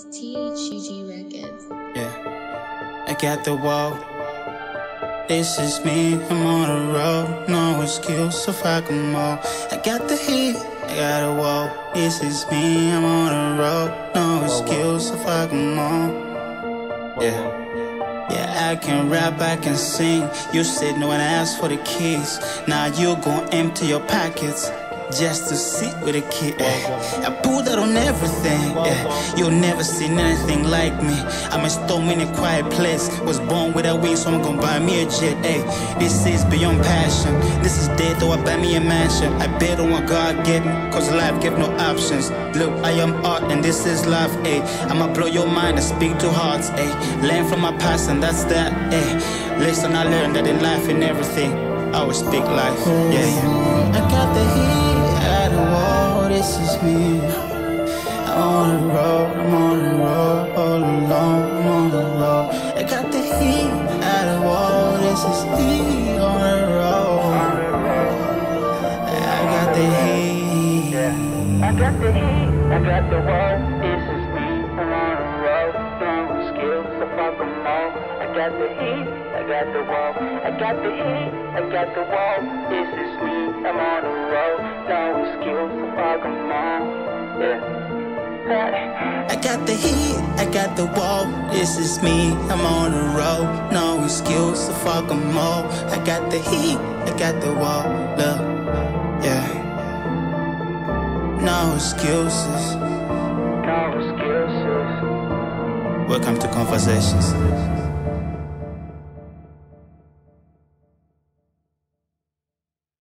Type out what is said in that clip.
It's THUG Records. Yeah, I got the wall. This is me, I'm on the road. No excuse if I come on. I got the heat, I got a wall. This is me, I'm on the road. No excuse if I come on. Yeah, I can rap, I can sing. You said no one asked for the keys. Now you gon' empty your pockets just to sit with a kid. I pulled out on everything. You'll never seen anything like me. I'm a storm in a quiet place. Was born with a wing, so I'm gonna buy me a jet. This is beyond passion. This is dead, though I buy me a mansion. I bet on what God gave me, cause life gave no options. Look, I am art and this is life. I'ma blow your mind and speak to hearts. Learn from my past and that's that. Listen, I learned that in life and everything I always speak life. I got the heat, I got the wall. This is me. I'm on the road, I'm on the road, all alone, I'm on the road. I got the heat, I got the wall. This is me on the road. I got the heat. I got the heat, I got the wall. This is me, I'm on the road. No skills, so fuck them all. I got the heat, I got the wall. I got the heat, I got the wall. This is me, I'm on the road. No skills, so fuck them all. I got the heat, I got the wall. This is me, I'm on the road. No excuse, so fuck them all. I got the heat, I got the wall. Look, no excuses. No excuses. Welcome to Conversations.